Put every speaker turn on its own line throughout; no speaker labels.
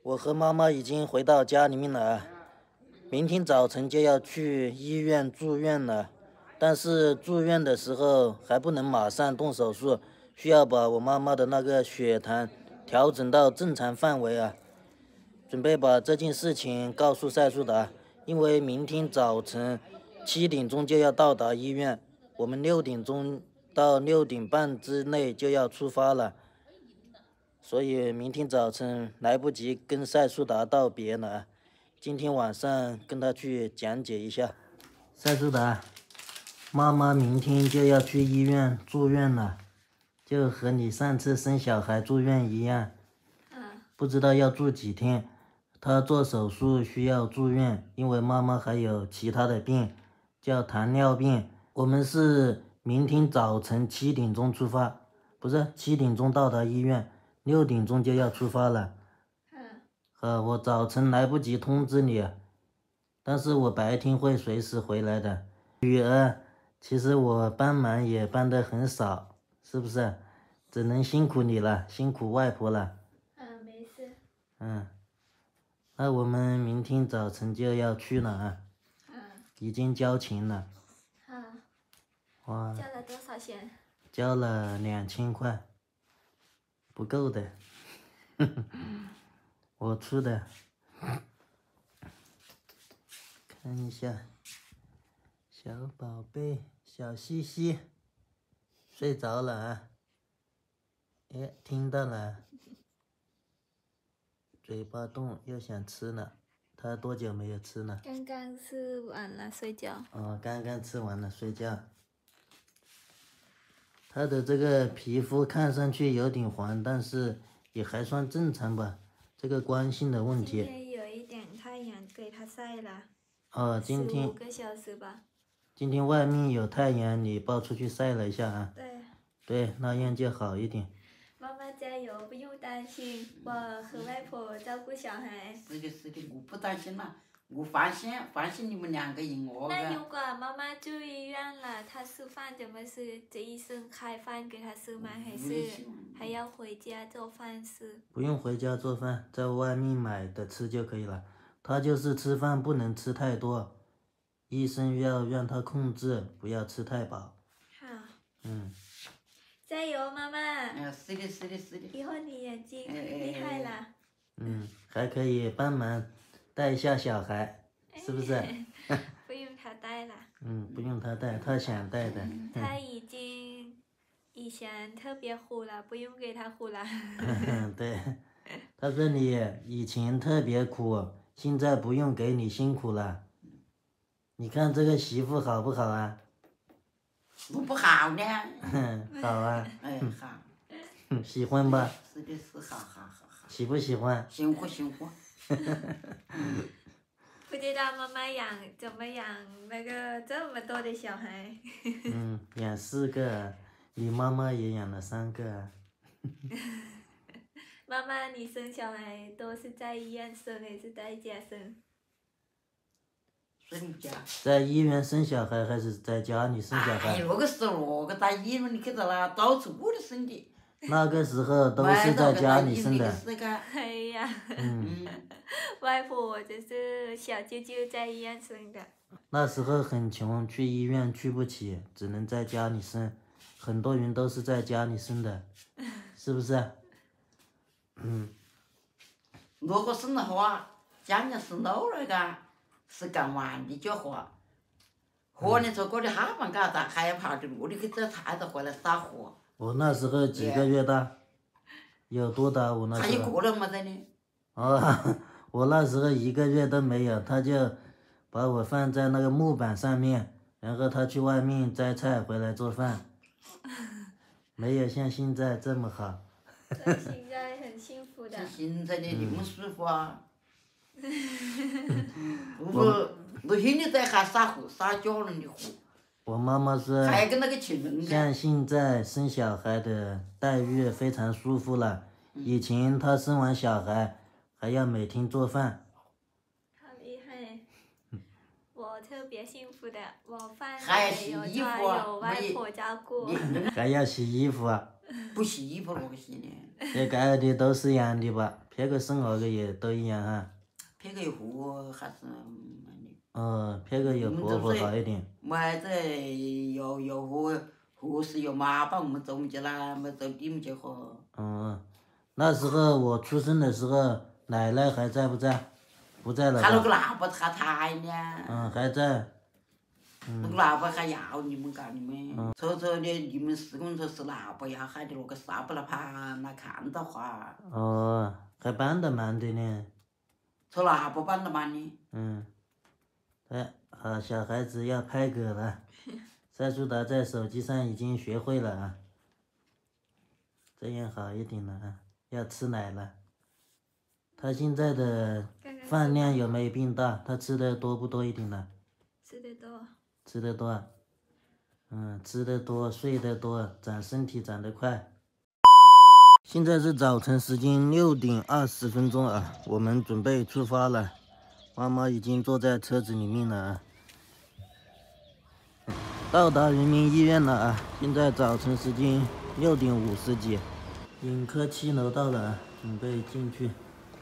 我和妈妈已经回到家里面了，明天早晨就要去医院住院了。但是住院的时候还不能马上动手术，需要把我妈妈的那个血糖调整到正常范围啊。准备把这件事情告诉赛苏达，因为明天早晨7点钟就要到达医院，我们6点钟到6点半之内就要出发了，所以明天早晨来不及跟赛苏达道别了。今天晚上跟他去讲解一下。赛苏达，妈妈明天就要去医院住院了，就和你上次生小孩住院一样，不知道要住几天。她做手术需要住院，因为妈妈还有其他的病，叫糖尿病。我们是明天早晨7点钟出发，不是7点钟到达医院，6点钟就要出发了。我早晨来不及通知你，但是我白天会随时回来的。女儿，其实我帮忙也帮得很少，是不是？只能辛苦你了，辛苦外婆了。
没事。
那我们明天早晨就要去了啊。已经交钱了。哇。
交了多少钱？
交了2000块，不够的。我出的。看一下，小宝贝，小西西，睡着了啊。哎，听到了。嘴巴动，又想吃了。他多久没有吃了？
刚刚吃完了睡觉。
刚刚吃完了睡觉。他的这个皮肤看上去有点黄，但是也还算正常吧。这个光性的问题。
今天有一点太阳给他晒了。
今天
15个小时吧。
今天外面有太阳，你抱出去晒了一下啊。对，那样就好一点。
妈妈加油，不用担心，我和外婆照顾小孩。
是的，我不担心了，我放心你们2个人哦。
那如果妈妈住医院了，她吃饭怎么吃？这医生开饭给她吃吗？还是还要回家做饭吃？
不用回家做饭，在外面买的吃就可以了。她就是吃饭不能吃太多，医生要让她控制，不要吃太饱。
好。加油，妈妈！
是的。
以后你眼睛厉害了。
还可以帮忙带一下小孩，是不是？
不用他带了。
不用他带，他想带的。
他已经以前特别虎了，不用给他虎了。
对，他说你以前特别苦，现在不用给你辛苦了。你看这个媳妇好不好啊？
我不好呢。
好啊。
好。
喜欢吧？
是的，好。
喜不喜欢？
喜欢。
不知道妈妈怎么养那个这么多的小孩。
养4个，你妈妈也养了3个。
妈妈，你生小孩都是在医院生还是在家生？
在医院生小孩还是在家里生小孩？
那个时候在医院里去着了，到处我都生的。
那个时候都是在家里生的。
哎呀。外婆就是小舅舅在医院生的。
那时候很穷，去医院去不起，只能在家里生。很多人都是在家里生的，是不是？
如果生的话，家里是老了个，是干完的就活。活的从这里哈房搞的，还要跑到路里去找菜的回来撒活。
我那时候几个月大？有多大？我那时候。
他1个人没得呢。
我那时候1个月都没有，他就把我放在那个木板上面，然后他去外面摘菜回来做饭，没有像现在这么好。
现在很幸福的。
现在的那么舒服啊！我现在在还撒家人的活。
我妈妈说，
还跟那个情人。
像现在生小孩的待遇非常舒服了。以前她生完小孩还要每天做饭。
好厉害！我特别幸福的，我饭
还要
也有
洗衣服
抓，有外婆照顾。
还要洗衣服啊？
不洗衣服我洗呢。
这盖的都是养的吧？ 撇个12个月都一样哈。
撇个月后还是
撇个月后会好一点。
没这又护士又嘛把我们中去了，没走你们去喝。
那时候我出生的时候，奶奶还在不在？不在了吧？
他那个腊八还在呢。
还在。
那个腊八还要你们干你们，瞅瞅你们4个人说是腊八要喊的那个沙不拉盘来看到话。
还搬得慢的呢。
从腊八搬得慢的。
好，小孩子要拍嗝了。赛苏达在手机上已经学会了啊，这样好一点了啊，要吃奶了。他现在的饭量有没有变大？他吃的多不多一点了？
吃得多。
吃得多。吃得多，睡得多，身体长得快。现在是早晨时间6点20分钟啊，我们准备出发了。妈妈已经坐在车子里面了啊。到达人民医院了啊！现在早晨时间6点50几，眼科7楼到了啊，准备进去。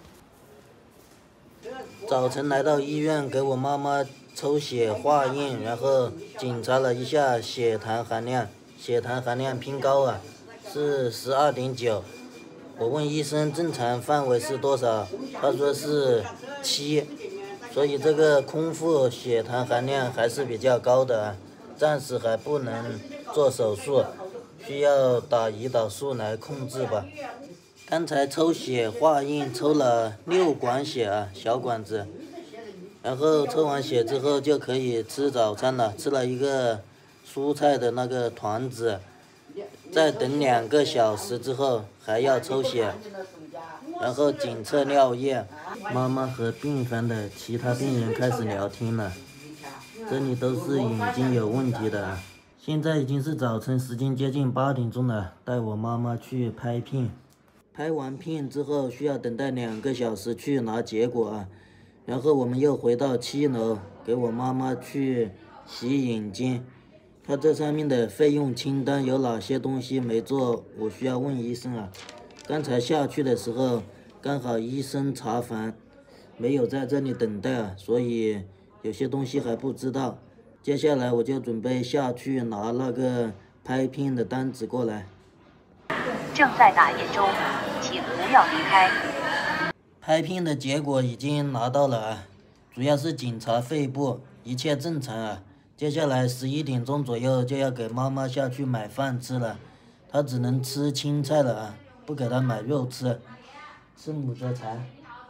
早晨来到医院，给我妈妈抽血化验，然后检查了一下血糖含量，血糖含量偏高啊，是12.9。我问医生正常范围是多少，他说是7，所以这个空腹血糖含量还是比较高的啊。暂时还不能做手术，需要打胰岛素来控制吧。刚才抽血化验抽了6管血啊，小管子。然后抽完血之后就可以吃早餐了，吃了一个蔬菜的那个团子。再等2个小时之后还要抽血，然后检测尿液。妈妈和病房的其他病人开始聊天了。这里都是眼睛有问题的。现在已经是早晨时间接近8点钟了，带我妈妈去拍片。拍完片之后需要等待2个小时去拿结果啊。然后我们又回到7楼，给我妈妈去洗眼睛。她这上面的费用清单有哪些东西没做，我需要问医生啊。刚才下去的时候刚好医生查房，没有在这里等待啊，所以有些东西还不知道。接下来我就准备下去拿那个拍片的单子过来。
正在打印中，请不要离开。
拍片的结果已经拿到了啊，主要是检查肺部，一切正常啊。接下来11点钟左右就要给妈妈下去买饭吃了，她只能吃青菜了啊，不给她买肉吃。是母鸡菜。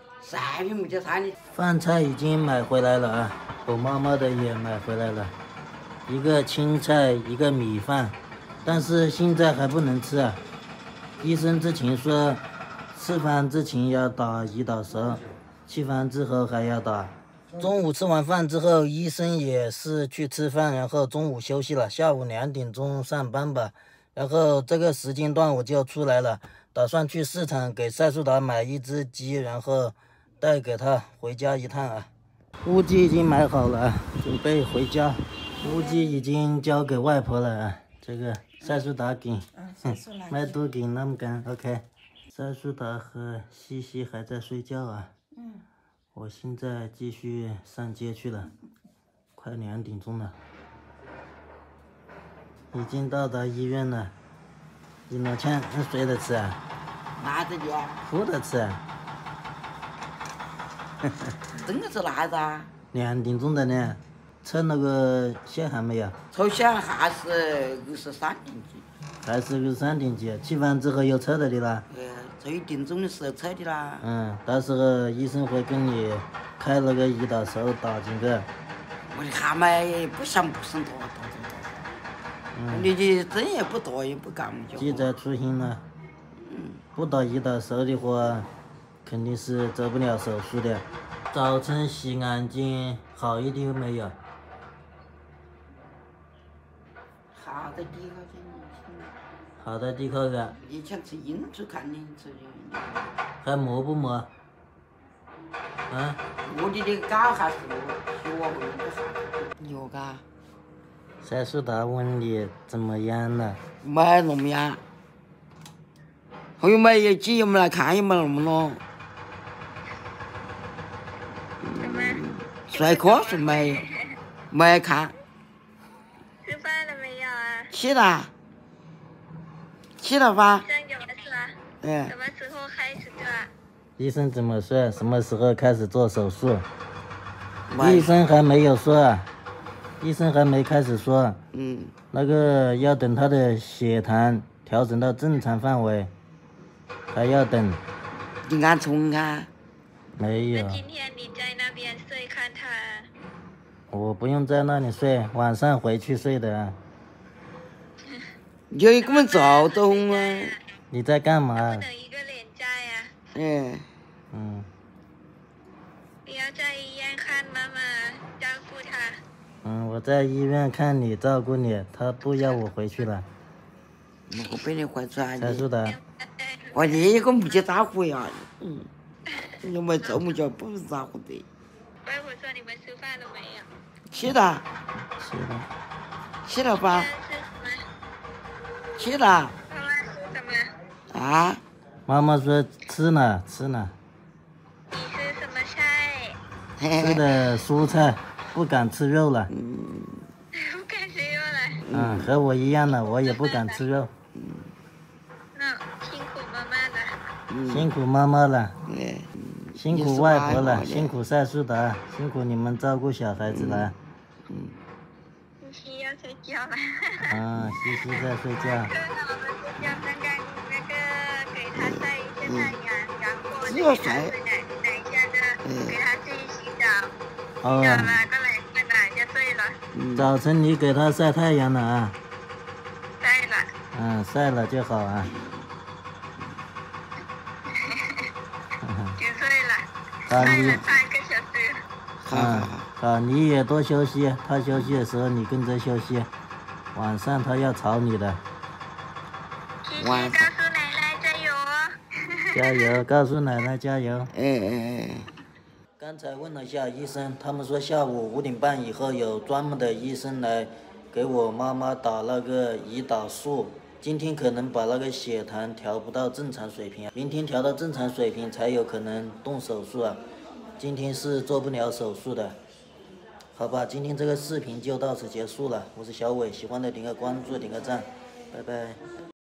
3瓶母鸡菜的。
饭菜已经买回来了啊，我妈妈的也买回来了，一个青菜，一个米饭，但是现在还不能吃啊。医生之前说，吃饭之前要打胰岛素，吃饭之后还要打。中午吃完饭之后，医生也是去吃饭，然后中午休息了，下午2点钟上班吧。然后这个时间段我就出来了，打算去市场给赛苏达买一只鸡，然后带给他回家一趟啊。乌鸡已经买好了，准备回家。乌鸡已经交给外婆了啊，这个赛苏达给，麦都给那么干 ，OK。赛苏达和西西还在睡觉啊。我现在继续上街去了，快2点钟了，已经到达医院了。你老强睡得吃啊？
哪着的？
哭得吃啊？
真的是哪着啊
？2点钟的呢，测那个血还没有？
抽血还是23点几？
还是23点几？吃饭之后又测了的啦？
这1点钟的时候测的啦。
到时候医生会跟你开那个胰岛素打进去。
我的看嘛也不是多。你的针也不多也不干就。
记在出现了。不打胰岛素的话，肯定是做不了手术的。早晨洗眼睛好一点没有？
好的低考去。
好的低考个。
以前吃印度看的吃的。
还摸不摸？
我的高还是学会的啥？有嘎。
赛苏达问你怎么样了？
没那么样。后面有几有没来看有没那么了？
怎么？
睡瞌睡没有？没看。
吃饭了没有啊？
起了。起了吧？
医生怎么说？
嗯
什。么时候开始做？
医生怎么说？什么时候开始做手术？
没
医生还没有说，医生还没开始说。
嗯。
那个要等他的血糖调整到正常范围，还要等。
你按重看。
没有。
那今天你在那边睡看他。
我不用在那里睡，晚上回去睡的。
有一个们躁动吗？
你在干嘛？
不能一个人在呀。
嗯。
你要在医院看妈妈，照顾她。
我在医院看你，照顾你，他不要我回去了。
我被你坏转的。
才说的。
我这一个不去打呼呀。你们这么叫不是打呼的。
外婆说你们吃饭了没有？
起了。
是的。
起了吧？
吃什么？
起了。
妈妈吃什么？
啊？
妈妈说吃了，吃了。
你吃什么菜？
吃的蔬菜，不敢吃肉了。
不敢吃肉了。
和我一样的，我也不敢吃肉。
那辛苦妈妈了。
辛苦妈妈了。辛苦外婆了，辛苦赛树达，辛苦你们照顾小孩子了。
西西要睡觉了。
西西在睡觉。
我们睡觉刚刚那个给他晒一下太阳，然后
只有晒。
等一下呢，给他去洗澡。洗
哦。
澡了，过来过来就睡了。
早晨你给他晒太阳了啊？
晒了。
晒了就好啊。
就睡了。
好，
睡了3个小时。
好，你也多休息。他休息的时候你跟着休息。晚上他要吵你的。
西西告诉奶奶加油哦。
加油，告诉奶奶加油。
刚
才问了下医生，他们说下午5点半以后有专门的医生来给我妈妈打那个胰岛素。今天可能把那个血糖调不到正常水平，明天调到正常水平才有可能动手术啊。今天是做不了手术的。好吧，今天这个视频就到此结束了。我是小伟，喜欢的点个关注，点个赞，拜拜。